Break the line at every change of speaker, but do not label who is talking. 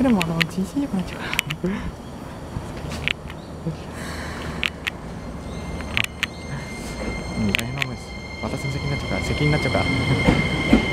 でも人身良くなっちゃうから大変な思いです。私の責任になっちゃうから